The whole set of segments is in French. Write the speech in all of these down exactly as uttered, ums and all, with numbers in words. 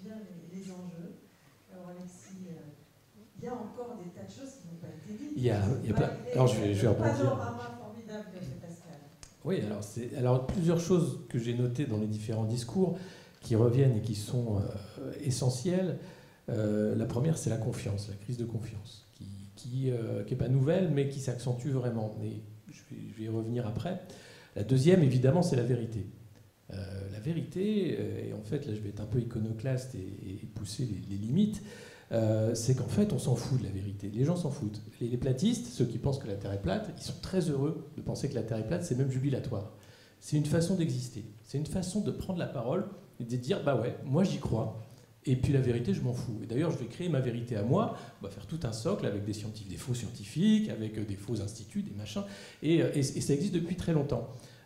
bien les, les enjeux. Alors Alexis, euh, il y a encore des tas de choses qui n'ont pas été dites. Il y a, il y a pas... Alors je vais, je vais rebondir. Panorama formidable de Pascal. Oui, alors, c'est, alors plusieurs choses que j'ai notées dans les différents discours qui reviennent et qui sont euh, essentielles. Euh, la première, c'est la confiance, la crise de confiance, qui qui euh, n'est pas nouvelle, mais qui s'accentue vraiment. Et je vais, je vais y revenir après. La deuxième, évidemment, c'est la vérité. Euh, la vérité, euh, et en fait, là, je vais être un peu iconoclaste et, et pousser les, les limites, euh, c'est qu'en fait, on s'en fout de la vérité. Les gens s'en foutent. Les, les platistes, ceux qui pensent que la Terre est plate, ils sont très heureux de penser que la Terre est plate, c'est même jubilatoire. C'est une façon d'exister. C'est une façon de prendre la parole et de dire, bah ouais, moi j'y crois. Et puis la vérité, je m'en fous. Et d'ailleurs, je vais créer ma vérité à moi. On va faire tout un socle avec des scientifiques, des faux scientifiques, avec des faux instituts, des machins. Et, et, et ça existe depuis très longtemps.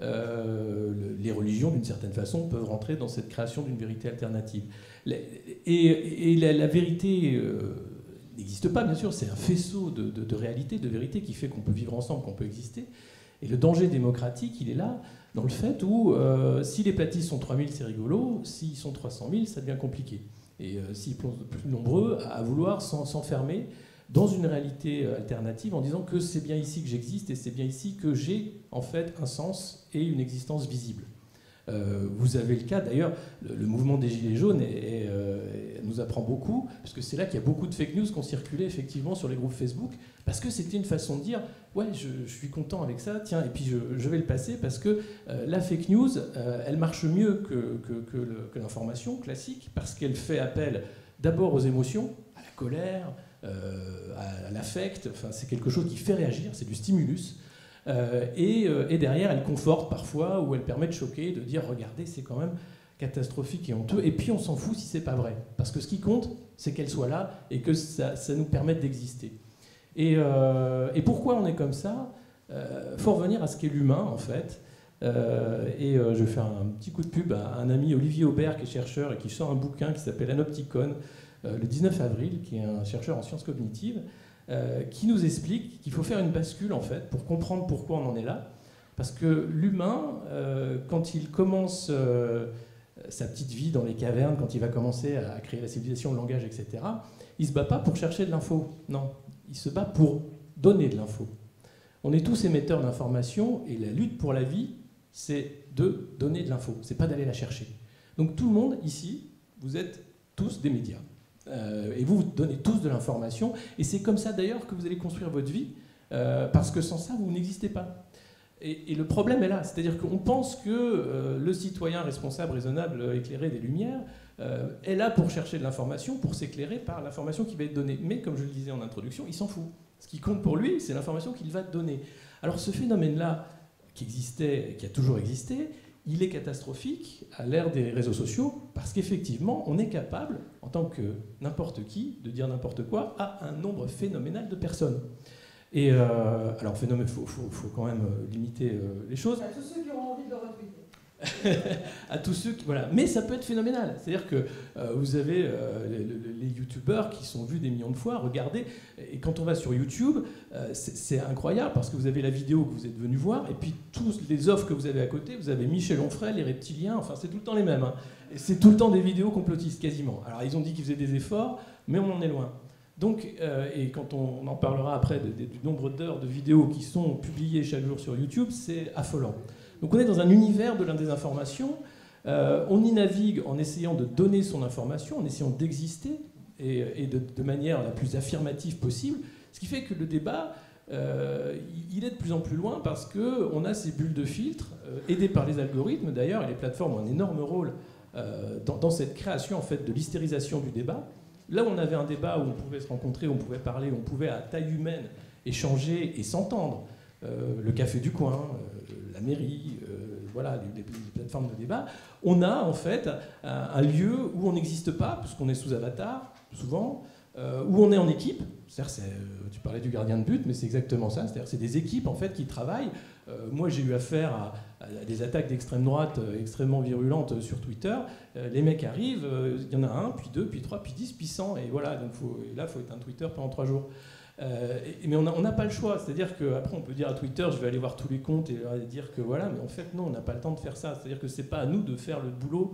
Euh, le, les religions, d'une certaine façon, peuvent rentrer dans cette création d'une vérité alternative. Et, et la, la vérité euh, n'existe pas, bien sûr. C'est un faisceau de, de, de réalité, de vérité qui fait qu'on peut vivre ensemble, qu'on peut exister. Et le danger démocratique, il est là, dans le fait où euh, si les platistes sont trois mille, c'est rigolo. S'ils sont trois cent mille, ça devient compliqué. Et euh, s'ils sont plus nombreux à vouloir s'enfermer dans une réalité alternative en disant que c'est bien ici que j'existe et c'est bien ici que j'ai en fait un sens et une existence visible. Euh, vous avez le cas, d'ailleurs, le, le mouvement des Gilets jaunes est, est, euh, nous apprend beaucoup, parce que c'est là qu'il y a beaucoup de fake news qui ont circulé effectivement sur les groupes Facebook, parce que c'était une façon de dire « ouais, je, je suis content avec ça, tiens, et puis je, je vais le passer, parce que euh, la fake news, euh, elle marche mieux que, que, que, le, que l'information classique, parce qu'elle fait appel d'abord aux émotions, à la colère, euh, à, à l'affect, enfin, c'est quelque chose qui fait réagir, c'est du stimulus. Euh, et, euh, et derrière, elle conforte parfois, ou elle permet de choquer, de dire « regardez, c'est quand même catastrophique et honteux ». Et puis on s'en fout si c'est pas vrai. Parce que ce qui compte, c'est qu'elle soit là et que ça, ça nous permette d'exister. Et, euh, et pourquoi on est comme ça ? Il euh, faut revenir à ce qu'est l'humain, en fait. Euh, et euh, je vais faire un petit coup de pub à un ami, Olivier Aubert, qui est chercheur et qui sort un bouquin qui s'appelle Anopticon, euh, le dix-neuf avril, qui est un chercheur en sciences cognitives, Euh, qui nous explique qu'il faut faire une bascule en fait pour comprendre pourquoi on en est là, parce que l'humain, euh, quand il commence euh, sa petite vie dans les cavernes, quand il va commencer à créer la civilisation, le langage, et cetera, il se bat pas pour chercher de l'info, non, il se bat pour donner de l'info. On est tous émetteurs d'informations et la lutte pour la vie, c'est de donner de l'info, c'est pas d'aller la chercher. Donc tout le monde ici, vous êtes tous des médias. Euh, et vous, vous donnez tous de l'information, et c'est comme ça d'ailleurs que vous allez construire votre vie, euh, parce que sans ça, vous n'existez pas. Et, et le problème est là, c'est-à-dire qu'on pense que euh, le citoyen responsable, raisonnable, éclairé des Lumières euh, est là pour chercher de l'information, pour s'éclairer par l'information qui va être donnée. Mais comme je le disais en introduction, il s'en fout. Ce qui compte pour lui, c'est l'information qu'il va donner. Alors ce phénomène-là, qui existait, qui a toujours existé, il est catastrophique à l'ère des réseaux sociaux parce qu'effectivement, on est capable, en tant que n'importe qui, de dire n'importe quoi à un nombre phénoménal de personnes. Et euh, alors, il faut, faut, faut quand même limiter euh, les choses. À tous ceux qui auront envie de le retweeter. à tous ceux qui, voilà. Mais ça peut être phénoménal. C'est-à-dire que euh, vous avez euh, les, les, les youtubeurs qui sont vus des millions de fois, regardez, et quand on va sur YouTube, euh, c'est incroyable parce que vous avez la vidéo que vous êtes venu voir, et puis tous les offres que vous avez à côté, vous avez Michel Onfray, les reptiliens, enfin c'est tout le temps les mêmes. Hein. C'est tout le temps des vidéos complotistes, quasiment. Alors ils ont dit qu'ils faisaient des efforts, mais on en est loin. Donc, euh, et quand on, on en parlera après de, de, du nombre d'heures de vidéos qui sont publiées chaque jour sur YouTube, c'est affolant. Donc on est dans un univers de la désinformation, euh, on y navigue en essayant de donner son information, en essayant d'exister, et, et de, de manière la plus affirmative possible, ce qui fait que le débat, euh, il est de plus en plus loin parce qu'on a ces bulles de filtre, euh, aidées par les algorithmes d'ailleurs, et les plateformes ont un énorme rôle euh, dans, dans cette création en fait, de l'hystérisation du débat. Là où on avait un débat où on pouvait se rencontrer, on pouvait parler, on pouvait à taille humaine échanger et s'entendre, euh, le café du coin, euh, la mairie, euh, voilà, les, les, les plateformes de débat, on a en fait un, un lieu où on n'existe pas, puisqu'on est sous avatar, souvent, euh, où on est en équipe. C'est-à-dire, tu parlais du gardien de but, mais c'est exactement ça. C'est-à-dire, c'est des équipes en fait qui travaillent. Euh, moi, j'ai eu affaire à, à des attaques d'extrême droite euh, extrêmement virulentes sur Twitter. Euh, les mecs arrivent, il euh, y en a un, puis deux, puis trois, puis dix, puis cent, et voilà. Donc faut, et là, il faut être un Twitter pendant trois jours. Euh, et, mais on n'a pas le choix. C'est-à-dire qu'après, on peut dire à Twitter, je vais aller voir tous les comptes et leur dire que voilà, mais en fait, non, on n'a pas le temps de faire ça. C'est-à-dire que c'est pas à nous de faire le boulot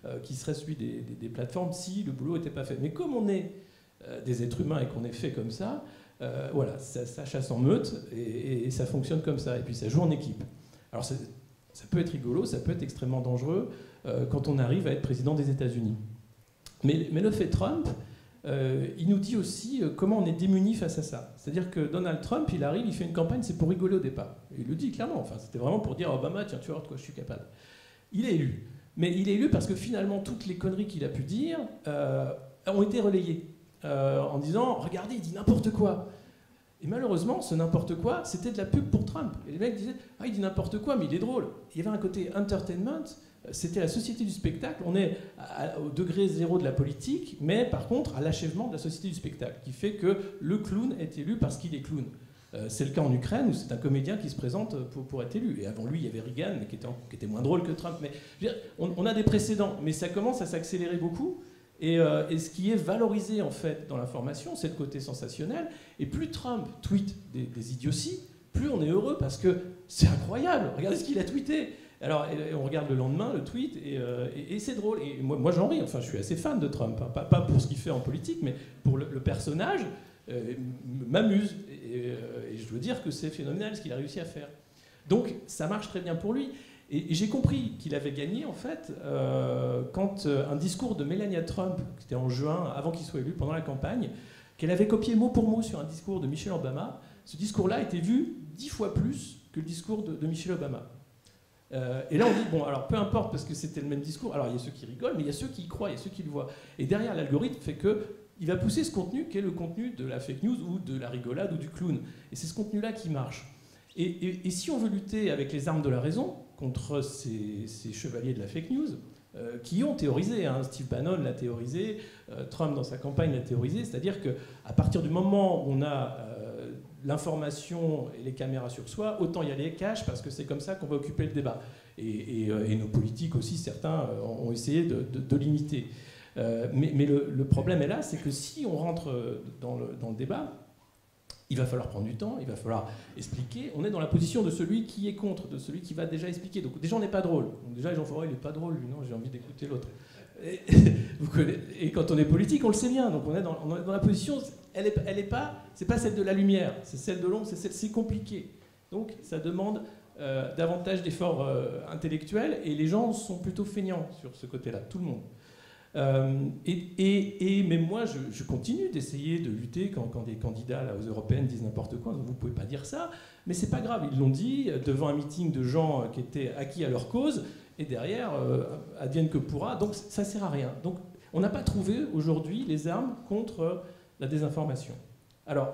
euh, qui serait celui des, des, des plateformes si le boulot n'était pas fait. Mais comme on est euh, des êtres humains et qu'on est fait comme ça, euh, voilà, ça, ça chasse en meute et, et, et ça fonctionne comme ça. Et puis ça joue en équipe. Alors ça peut être rigolo, ça peut être extrêmement dangereux euh, quand on arrive à être président des États-Unis. Mais, mais le fait Trump, euh, il nous dit aussi euh, comment on est démuni face à ça. C'est-à-dire que Donald Trump, il arrive, il fait une campagne, c'est pour rigoler au départ. Et il le dit clairement, enfin, c'était vraiment pour dire à Obama, tiens, tu vois de quoi je suis capable. Il est élu. Mais il est élu parce que finalement, toutes les conneries qu'il a pu dire euh, ont été relayées. Euh, en disant, regardez, il dit n'importe quoi. Et malheureusement, ce n'importe quoi, c'était de la pub pour Trump. Et les mecs disaient, ah, il dit n'importe quoi, mais il est drôle. Il y avait un côté entertainment, c'était la société du spectacle. On est à, au degré zéro de la politique, mais par contre, à l'achèvement de la société du spectacle, qui fait que le clown est élu parce qu'il est clown. Euh, c'est le cas en Ukraine, où c'est un comédien qui se présente pour, pour être élu. Et avant lui, il y avait Reagan, mais qui était, qui était moins drôle que Trump. Mais je veux dire, on, on a des précédents, mais ça commence à s'accélérer beaucoup. Et, euh, et ce qui est valorisé en fait dans l'information, c'est le côté sensationnel. Et plus Trump tweet des, des idioties, plus on est heureux parce que c'est incroyable. Regardez ce qu'il a tweeté. Alors on regarde le lendemain le tweet et, euh, et, et c'est drôle. Et moi, moi j'en ris. Enfin, je suis assez fan de Trump, hein. pas, pas pour ce qu'il fait en politique, mais pour le, le personnage euh, m'amuse. Et, euh, et je veux dire que c'est phénoménal ce qu'il a réussi à faire. Donc ça marche très bien pour lui. Et j'ai compris qu'il avait gagné, en fait, euh, quand euh, un discours de Melania Trump, qui était en juin, avant qu'il soit élu, pendant la campagne, qu'elle avait copié mot pour mot sur un discours de Michelle Obama, ce discours-là était vu dix fois plus que le discours de, de Michelle Obama. Euh, et là, on dit, bon, alors peu importe, parce que c'était le même discours, alors il y a ceux qui rigolent, mais il y a ceux qui y croient, il y a ceux qui le voient. Et derrière, l'algorithme fait qu'il va pousser ce contenu qui est le contenu de la fake news ou de la rigolade ou du clown. Et c'est ce contenu-là qui marche. Et, et, et si on veut lutter avec les armes de la raison contre ces, ces chevaliers de la fake news, euh, qui ont théorisé, hein, Steve Bannon l'a théorisé, euh, Trump dans sa campagne l'a théorisé, c'est-à-dire qu'à partir du moment où on a euh, l'information et les caméras sur soi, autant y aller cash parce que c'est comme ça qu'on va occuper le débat. Et, et, et nos politiques aussi, certains ont essayé de, de, de l'imiter. Euh, mais mais le, le problème est là, c'est que si on rentre dans le, dans le débat, il va falloir prendre du temps, il va falloir expliquer. On est dans la position de celui qui est contre, de celui qui va déjà expliquer. Donc déjà, on n'est pas drôle. Donc déjà, les gens font, oh, il n'est pas drôle, lui, non, j'ai envie d'écouter l'autre. Et, et quand on est politique, on le sait bien. Donc on est dans, on est dans la position, elle n'est elle est pas, c'est pas celle de la lumière, c'est celle de l'ombre, c'est celle, c'est compliqué. Donc ça demande euh, davantage d'efforts euh, intellectuels et les gens sont plutôt feignants sur ce côté-là, tout le monde. Euh, et, et, et même moi, je, je continue d'essayer de lutter quand, quand des candidats là, aux européennes disent n'importe quoi. Vous ne pouvez pas dire ça, mais c'est pas grave. Ils l'ont dit devant un meeting de gens qui étaient acquis à leur cause, et derrière, euh, advienne que pourra. Donc ça sert à rien. Donc on n'a pas trouvé aujourd'hui les armes contre la désinformation. Alors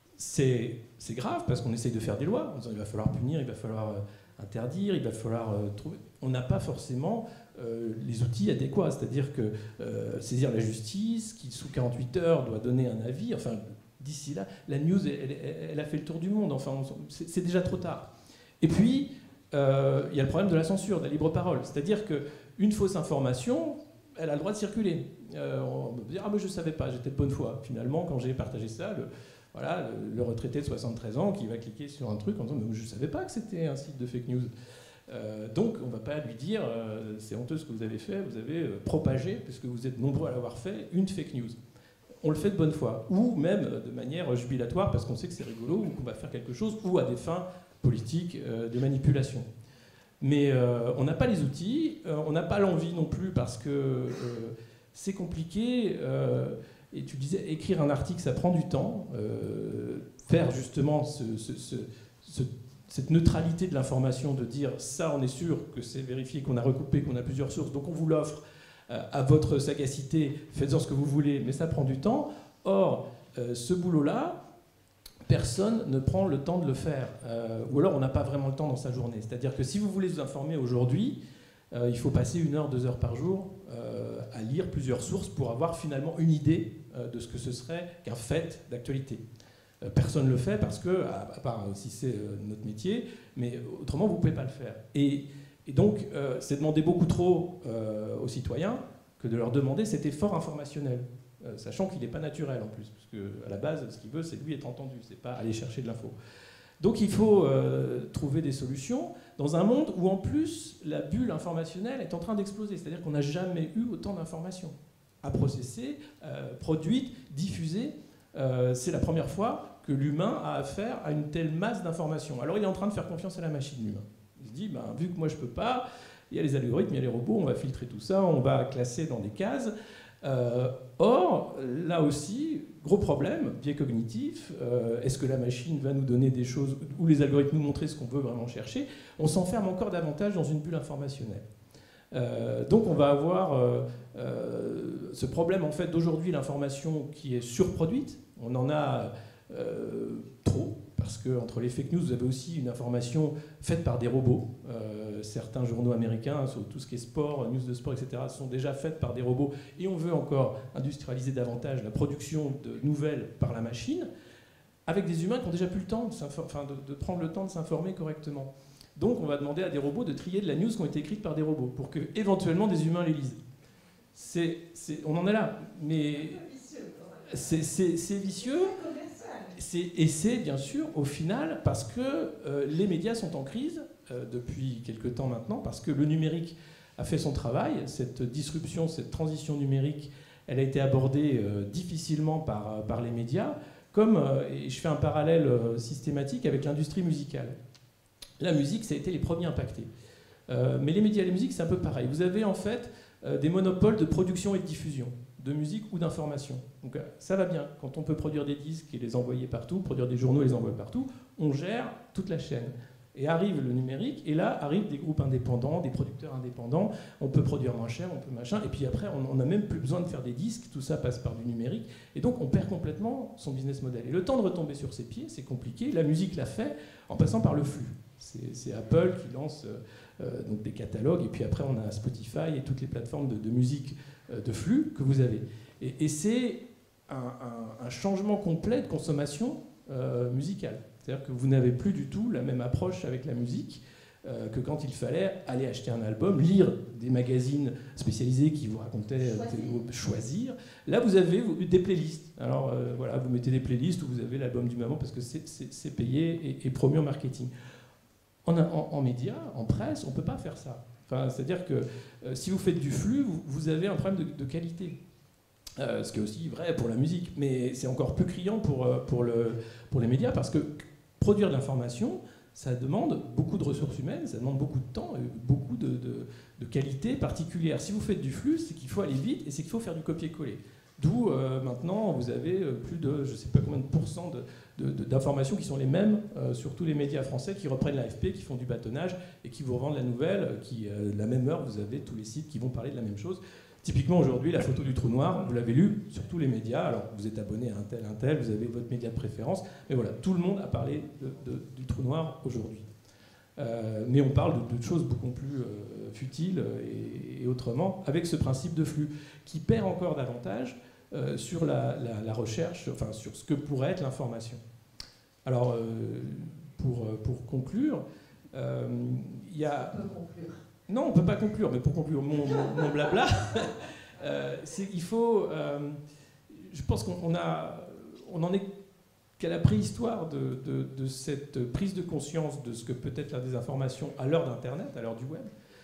c'est c'est grave parce qu'on essaye de faire des lois. En disant, il va falloir punir, il va falloir euh, interdire, il va falloir euh, trouver. On n'a pas forcément Euh, les outils adéquats, c'est-à-dire que euh, saisir la justice, qui sous quarante-huit heures doit donner un avis, enfin d'ici là, la news elle, elle, elle a fait le tour du monde, enfin c'est déjà trop tard. Et puis euh, il y a le problème de la censure, de la libre parole, c'est-à-dire qu'une fausse information, elle a le droit de circuler. Euh, on peut dire ah mais je savais pas, j'étais de bonne foi. Finalement quand j'ai partagé ça, le, voilà, le, le retraité de soixante-treize ans qui va cliquer sur un truc en disant mais je savais pas que c'était un site de fake news. Euh, donc on ne va pas lui dire euh, c'est honteux ce que vous avez fait, vous avez euh, propagé, puisque vous êtes nombreux à l'avoir fait, une fake news. On le fait de bonne foi, ou même euh, de manière jubilatoire parce qu'on sait que c'est rigolo ou qu'on va faire quelque chose, ou à des fins politiques euh, de manipulation. Mais euh, on n'a pas les outils, euh, on n'a pas l'envie non plus parce que euh, c'est compliqué. Euh, et tu disais, écrire un article, ça prend du temps. Euh, faire justement ce, ce, ce, ce cette neutralité de l'information, de dire ça on est sûr que c'est vérifié, qu'on a recoupé, qu'on a plusieurs sources, donc on vous l'offre euh, à votre sagacité, faites-en ce que vous voulez, mais ça prend du temps. Or, euh, ce boulot-là, personne ne prend le temps de le faire. Euh, ou alors on n'a pas vraiment le temps dans sa journée. C'est-à-dire que si vous voulez vous informer aujourd'hui, euh, il faut passer une heure, deux heures par jour euh, à lire plusieurs sources pour avoir finalement une idée euh, de ce que ce serait qu'un fait d'actualité. Personne ne le fait parce que, à part si c'est notre métier, mais autrement vous ne pouvez pas le faire. Et, et donc, euh, c'est demander beaucoup trop euh, aux citoyens que de leur demander cet effort informationnel, euh, sachant qu'il n'est pas naturel en plus, parce qu'à la base, ce qu'il veut, c'est lui être entendu, c'est pas aller chercher de l'info. Donc il faut euh, trouver des solutions dans un monde où en plus la bulle informationnelle est en train d'exploser. C'est-à-dire qu'on n'a jamais eu autant d'informations à processer, euh, produites, diffusées. Euh, c'est la première fois que l'humain a affaire à une telle masse d'informations. Alors il est en train de faire confiance à la machine, l'humain. Il se dit, ben, vu que moi je ne peux pas, il y a les algorithmes, il y a les robots, on va filtrer tout ça, on va classer dans des cases. Euh, or, là aussi, gros problème, biais cognitif, euh, est-ce que la machine va nous donner des choses, ou les algorithmes nous montrer ce qu'on veut vraiment chercher? On s'enferme encore davantage dans une bulle informationnelle. Euh, donc on va avoir euh, euh, ce problème en fait d'aujourd'hui, l'information qui est surproduite, on en a euh, trop, parce que entre les fake news, vous avez aussi une information faite par des robots. Euh, certains journaux américains, sur tout ce qui est sport, news de sport, et cetera, sont déjà faites par des robots, et on veut encore industrialiser davantage la production de nouvelles par la machine, avec des humains qui ont déjà plus le temps de, enfin, de, de prendre le temps de s'informer correctement. Donc on va demander à des robots de trier de la news qui ont été écrites par des robots, pour que éventuellement des humains les lisent. C'est, c'est, on en est là, mais c'est, c'est, c'est vicieux. C'est, et c'est bien sûr au final parce que euh, les médias sont en crise euh, depuis quelque temps maintenant, parce que le numérique a fait son travail. Cette disruption, cette transition numérique, elle a été abordée euh, difficilement par, par les médias, comme, euh, et je fais un parallèle euh, systématique avec l'industrie musicale. La musique, ça a été les premiers impactés. Euh, mais les médias et la musique, c'est un peu pareil. Vous avez en fait euh, des monopoles de production et de diffusion, de musique ou d'information. Donc euh, ça va bien. Quand on peut produire des disques et les envoyer partout, produire des journaux et les envoyer partout, on gère toute la chaîne. Et arrive le numérique, et là arrivent des groupes indépendants, des producteurs indépendants, on peut produire moins cher, on peut machin, et puis après on n'a même plus besoin de faire des disques, tout ça passe par du numérique, et donc on perd complètement son business model. Et le temps de retomber sur ses pieds, c'est compliqué, la musique l'a fait en passant par le flux. C'est, c'est Apple qui lance euh, donc des catalogues, et puis après on a Spotify et toutes les plateformes de, de musique euh, de flux que vous avez. Et, et c'est un, un, un changement complet de consommation euh, musicale. C'est-à-dire que vous n'avez plus du tout la même approche avec la musique euh, que quand il fallait aller acheter un album, lire des magazines spécialisés qui vous racontaient choisir. choisir. Là, vous avez des playlists. Alors euh, voilà, vous mettez des playlists où vous avez l'album du moment parce que c'est, c'est, c'est payé et, et promu en marketing. En, en, en médias, en presse, on ne peut pas faire ça. Enfin, c'est-à-dire que euh, si vous faites du flux, vous, vous avez un problème de, de qualité. Euh, ce qui est aussi vrai pour la musique, mais c'est encore plus criant pour, pour, le, pour les médias, parce que produire de l'information, ça demande beaucoup de ressources humaines, ça demande beaucoup de temps, et beaucoup de, de, de qualité particulière. Si vous faites du flux, c'est qu'il faut aller vite et c'est qu'il faut faire du copier-coller. D'où euh, maintenant, vous avez plus de, je ne sais pas combien de pourcents de, de, de, d'informations qui sont les mêmes euh, sur tous les médias français qui reprennent l'A F P, qui font du bâtonnage et qui vous revendent la nouvelle, qui, euh, la même heure, vous avez tous les sites qui vont parler de la même chose. Typiquement aujourd'hui, la photo du trou noir, vous l'avez lu sur tous les médias, alors vous êtes abonné à un tel, un tel, vous avez votre média de préférence, mais voilà, tout le monde a parlé de, de, du trou noir aujourd'hui. Euh, mais on parle de, de choses beaucoup plus euh, futiles et, et autrement, avec ce principe de flux, qui perd encore davantage euh, sur la, la, la recherche, enfin sur ce que pourrait être l'information. Alors, euh, pour, pour conclure, euh, il y a... On peut conclure. Non, on ne peut pas conclure, mais pour conclure mon, mon, mon blabla, euh, c'est, il faut... Euh, je pense qu'on a, on en est qu'à la préhistoire de, de, de cette prise de conscience de ce que peut être la désinformation à l'heure d'Internet, à l'heure du web.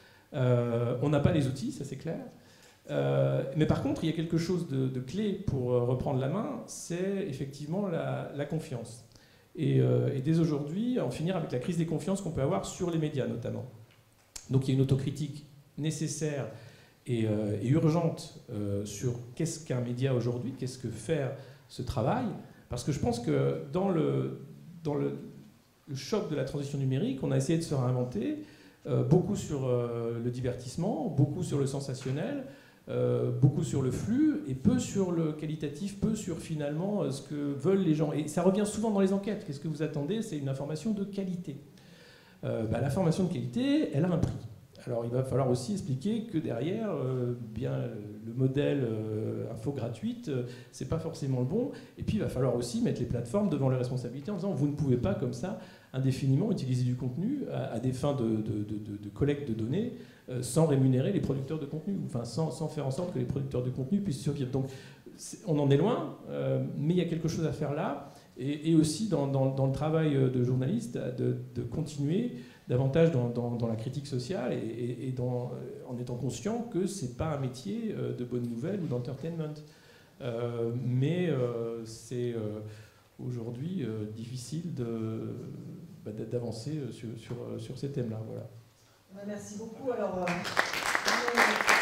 Euh, on n'a pas les outils, ça c'est clair. Euh, mais par contre, il y a quelque chose de, de clé pour reprendre la main, c'est effectivement la, la confiance. Et, euh, et dès aujourd'hui, en finir avec la crise des confiances qu'on peut avoir sur les médias notamment. Donc il y a une autocritique nécessaire et, euh, et urgente euh, sur qu'est-ce qu'un média aujourd'hui, qu'est-ce que faire ce travail, parce que je pense que dans le, dans le, le choc de la transition numérique, on a essayé de se réinventer, euh, beaucoup sur euh, le divertissement, beaucoup sur le sensationnel, euh, beaucoup sur le flux, et peu sur le qualitatif, peu sur finalement euh, ce que veulent les gens. Et ça revient souvent dans les enquêtes. Qu'est-ce que vous attendez? C'est une information de qualité. Euh, bah, l'information de qualité, elle a un prix. Alors il va falloir aussi expliquer que derrière, euh, bien, le modèle euh, info gratuite, euh, c'est pas forcément le bon. Et puis il va falloir aussi mettre les plateformes devant leurs responsabilités en disant vous ne pouvez pas comme ça indéfiniment utiliser du contenu à, à des fins de, de, de, de collecte de données euh, sans rémunérer les producteurs de contenu, enfin sans, sans faire en sorte que les producteurs de contenu puissent survivre. Donc on en est loin, euh, mais il y a quelque chose à faire là. et, et aussi dans, dans, dans le travail de journaliste, de, de continuer davantage dans, dans, dans la critique sociale et, et, et dans, en étant conscient que ce n'est pas un métier de bonnes nouvelles ou d'entertainment. Euh, mais euh, c'est euh, aujourd'hui euh, difficile de, bah, d'avancer sur, sur, sur ces thèmes-là. Voilà. Merci beaucoup. Alors, euh,